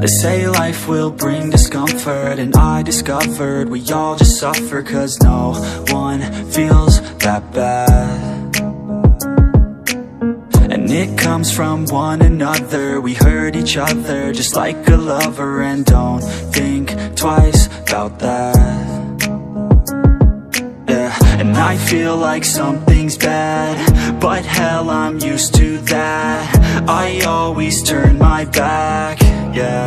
They say life will bring discomfort, and I discovered we all just suffer, 'cause no one feels that bad. And it comes from one another. We hurt each other just like a lover, and don't think twice about that. Yeah, and I feel like something's bad, but hell, I'm used to that. I always turn my back, yeah.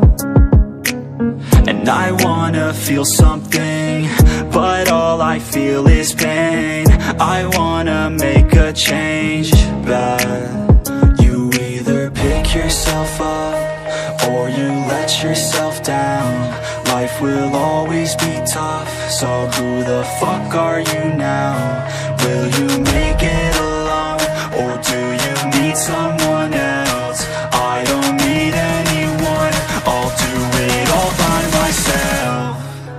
And I wanna feel something, but all I feel is pain. I wanna make a change, but you either pick yourself up or you let yourself down. Life will always be tough, so who the fuck are you now? Will you make it alone, or do you need someone else? I don't need anyone, I'll do it all by myself.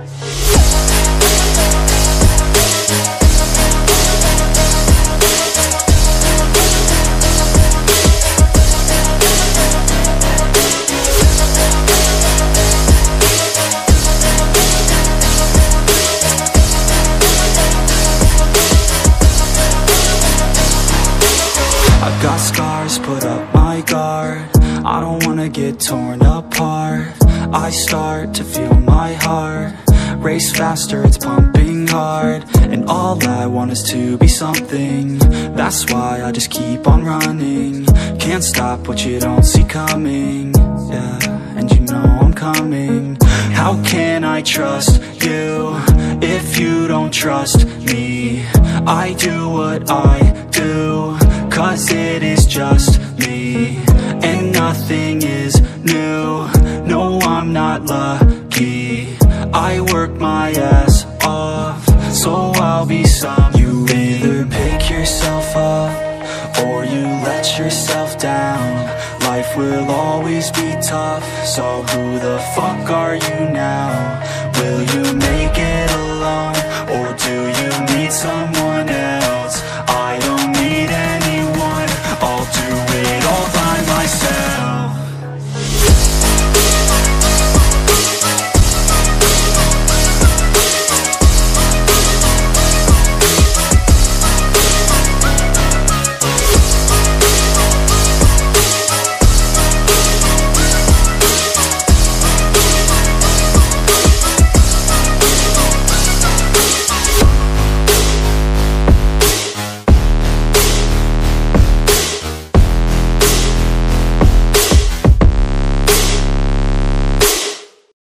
Got scars, put up my guard. I don't wanna get torn apart. I start to feel my heart race faster, it's pumping hard. And all I want is to be something. That's why I just keep on running. Can't stop what you don't see coming. Yeah, and you know I'm coming. How can I trust you if you don't trust me? I do what I do, 'cause it is just me, and nothing is new. No, I'm not lucky. I work my ass off, so I'll be some. You either pick yourself up or you let yourself down. Life will always be tough, so who the fuck are you now? Will you make it alone, or do you need someone?